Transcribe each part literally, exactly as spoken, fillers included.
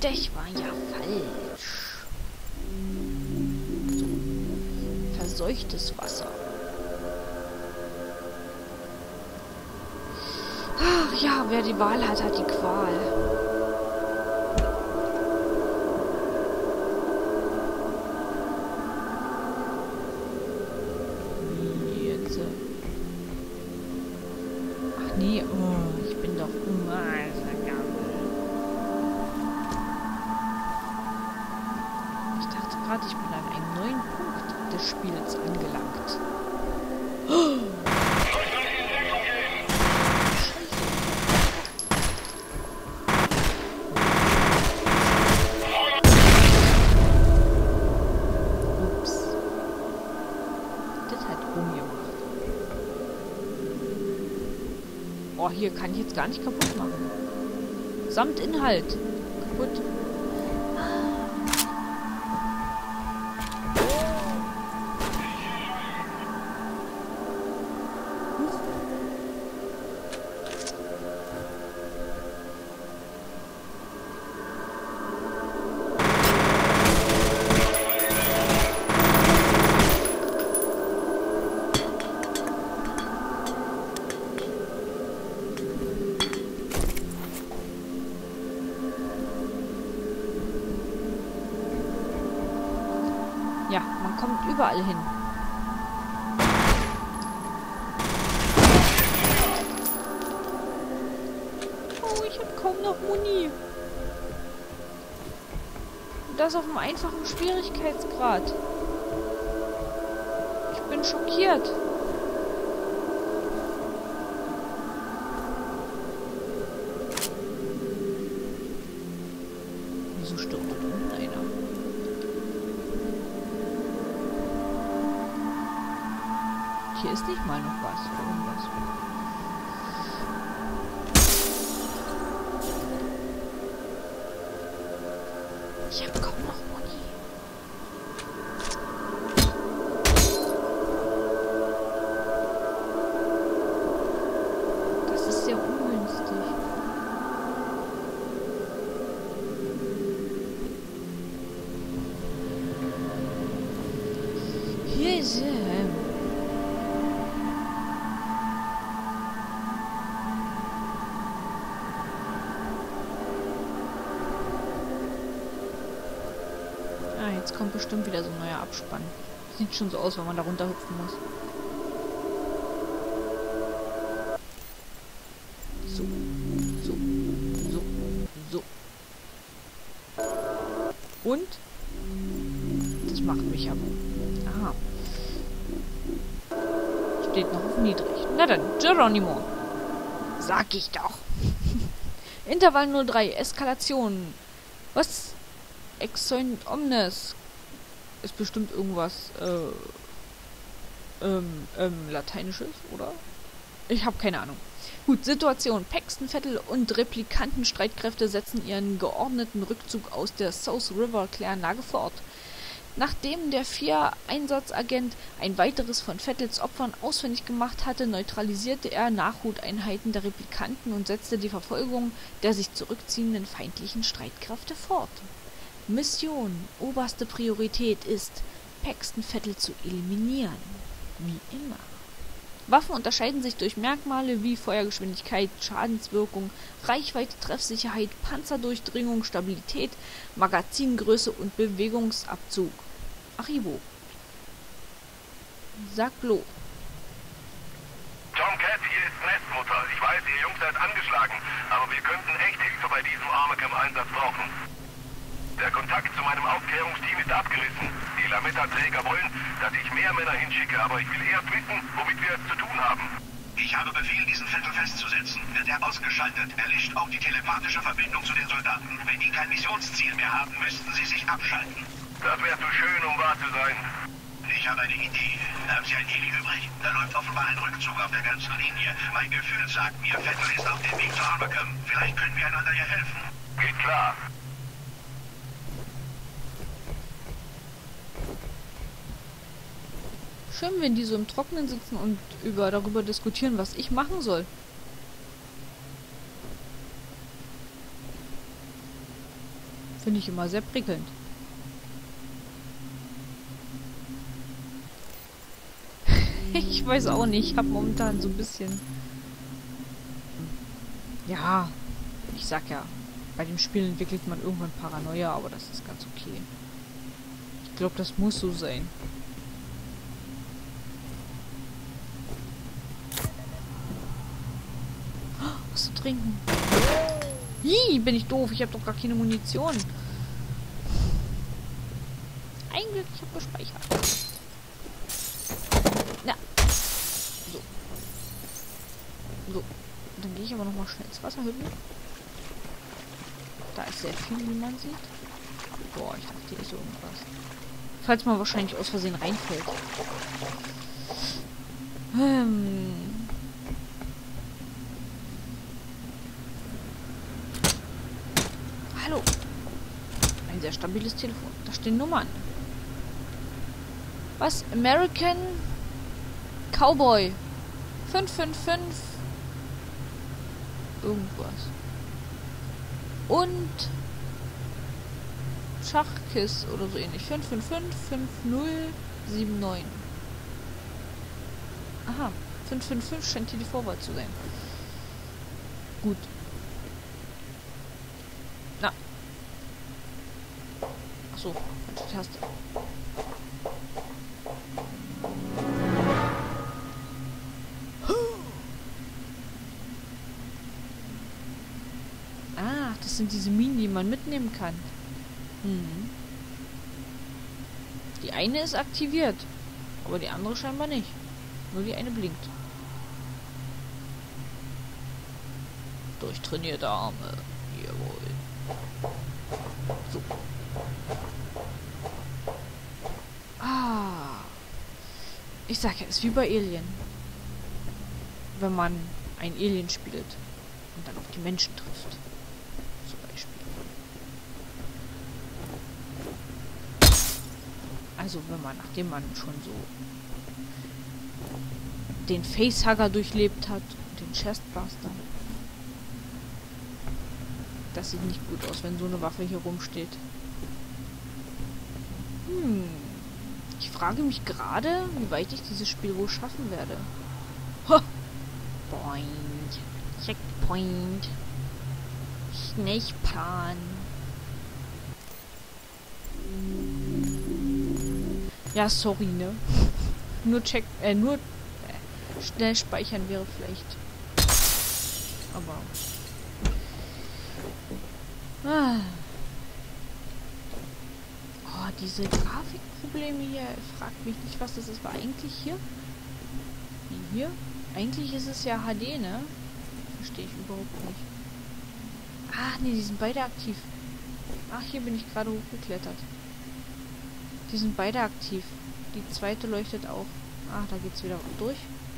Stech war ja falsch. So. Verseuchtes Wasser. Ach ja, wer die Wahl hat, hat die Qual. Jetzt. Ach nee, oh, ich bin doch... Ich dachte gerade, ich bin an einem neuen Punkt des Spiels angelangt. Oh. Oh, hier kann ich jetzt gar nicht kaputt machen. Samt Inhalt. Kaputt. Ja, man kommt überall hin. Oh, ich habe kaum noch Muni. Und das auf einem einfachen Schwierigkeitsgrad. Ich bin schockiert. Wieso stirbt da unten einer? Hier ist nicht mal noch was oder irgendwas. Ich habe kaum noch Muni. Das ist sehr ungünstig. Hier ist er. Jetzt kommt bestimmt wieder so ein neuer Abspann. Sieht schon so aus, wenn man da runterhüpfen muss. So. So. So. So. Und? Das macht mich aber. Aha. Steht noch auf niedrig. Na dann, Geronimo. Sag ich doch. Intervall null drei. Eskalation. Was? Exoin omnes ist bestimmt irgendwas äh, ähm, ähm, Lateinisches, oder? Ich habe keine Ahnung. Gut, Situation. Paxton, Vettel und Replikantenstreitkräfte setzen ihren geordneten Rückzug aus der South River Kläranlage fort. Nachdem der vier-Einsatzagent ein weiteres von Vettels Opfern ausfindig gemacht hatte, neutralisierte er Nachhuteinheiten der Replikanten und setzte die Verfolgung der sich zurückziehenden feindlichen Streitkräfte fort. Mission. Oberste Priorität ist, Paxton Vettel zu eliminieren. Wie immer. Waffen unterscheiden sich durch Merkmale wie Feuergeschwindigkeit, Schadenswirkung, Reichweite, Treffsicherheit, Panzerdurchdringung, Stabilität, Magazingröße und Bewegungsabzug. Arrivo. Sag bloß. Tomcat, hier ist Nestmutter. Ich weiß, ihr Jungs seid angeschlagen, aber wir könnten echt Hilfe bei diesem Armacam-Einsatz brauchen. Der Kontakt zu meinem Aufklärungsteam ist abgerissen. Die Lametta-Träger wollen, dass ich mehr Männer hinschicke, aber ich will erst wissen, womit wir es zu tun haben. Ich habe Befehl, diesen Vettel festzusetzen. Wird er ausgeschaltet, erlischt auch die telepathische Verbindung zu den Soldaten. Wenn die kein Missionsziel mehr haben, müssten sie sich abschalten. Das wäre zu schön, um wahr zu sein. Ich habe eine Idee. Haben Sie ein Heli übrig? Da läuft offenbar ein Rückzug auf der ganzen Linie. Mein Gefühl sagt mir, Vettel ist auf dem Weg zu Armacam. Vielleicht können wir einander hier helfen. Geht klar. Schön, wenn die so im Trockenen sitzen und über darüber diskutieren, was ich machen soll. Finde ich immer sehr prickelnd. Ich weiß auch nicht. Ich habe momentan so ein bisschen... Ja, ich sag ja, bei dem Spiel entwickelt man irgendwann Paranoia, aber das ist ganz okay. Ich glaube, das muss so sein. Was zu trinken? Hi, bin ich doof. Ich habe doch gar keine Munition. Ein Glück, ich habe gespeichert. Na. So. So. Dann gehe ich aber nochmal schnell ins Wasser hüpfen. Da ist sehr viel, wie man sieht. Boah, ich dachte, hier ist irgendwas. Falls man wahrscheinlich aus Versehen reinfällt. Ähm. Hallo. Ein sehr stabiles Telefon. Da stehen Nummern. Was? American Cowboy. fünf fünf fünf. Irgendwas. Und Schachkiss oder so ähnlich. fünf fünf fünf fünf null sieben neun. Aha. fünf fünf fünf scheint hier die Vorwahl zu sein. Gut. Na. Achso, falsche Taste. Ah, das sind diese Minen, die man mitnehmen kann. Mhm. Die eine ist aktiviert, aber die andere scheinbar nicht. Nur die eine blinkt. Durchtrainierte Arme. Jawohl. So. Ah. Ich sag ja, ist wie bei Alien. Wenn man ein Alien spielt und dann auf die Menschen trifft. Zum Beispiel. Also wenn man, nachdem man schon so den Facehugger durchlebt hat und den Chestbuster. Das sieht nicht gut aus, wenn so eine Waffe hier rumsteht. Hm. Ich frage mich gerade, wie weit ich dieses Spiel wohl schaffen werde. Ha! Point. Checkpoint. Schnellplan. Ja, sorry, ne? Nur check, äh, nur äh, schnell speichern wäre vielleicht. Aber. Ah. Oh, diese Grafikprobleme hier. Fragt mich nicht, was das ist. War eigentlich hier? Wie hier? Eigentlich ist es ja H D, ne? Verstehe ich überhaupt nicht. Ach, nee, die sind beide aktiv. Ach, hier bin ich gerade hochgeklettert. Die sind beide aktiv. Die zweite leuchtet auch. Ach, da geht's wieder durch.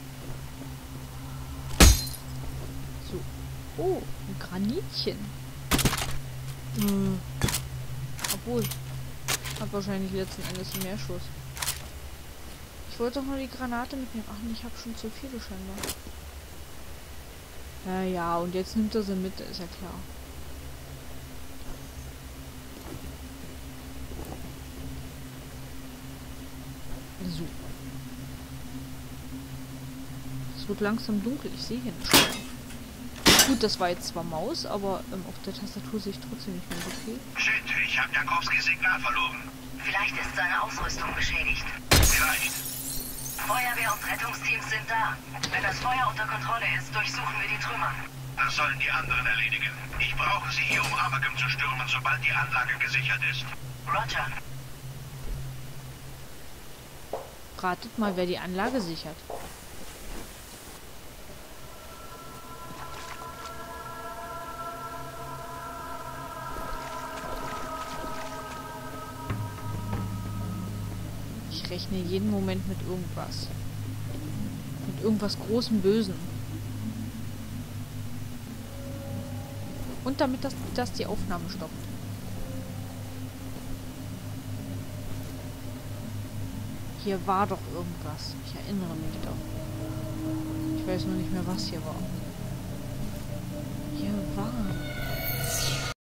So. Oh, ein Granitchen. Hm. Obwohl. Hab wahrscheinlich letzten Endes mehr Schuss. Ich wollte doch nur die Granate mitnehmen. Ach nee, ich habe schon zu viele scheinbar. Naja, und jetzt nimmt er sie mit, ist ja klar. So. Es wird langsam dunkel. Ich sehe hier nicht mehr. Gut, das war jetzt zwar Maus, aber ähm, auf der Tastatur sehe ich trotzdem nicht mehr so viel. Shit, ich habe Jakowskis Signal verloren. Vielleicht ist seine Ausrüstung beschädigt. Vielleicht. Feuerwehr und Rettungsteams sind da. Wenn das Feuer unter Kontrolle ist, durchsuchen wir die Trümmer. Das sollen die anderen erledigen. Ich brauche sie hier, um Armageddon zu stürmen, sobald die Anlage gesichert ist. Roger. Ratet mal, wer die Anlage sichert. Ich rechne jeden Moment mit irgendwas. Mit irgendwas großem Bösen. Und damit das, das die Aufnahme stoppt. Hier war doch irgendwas. Ich erinnere mich doch. Ich weiß nur nicht mehr, was hier war. Hier war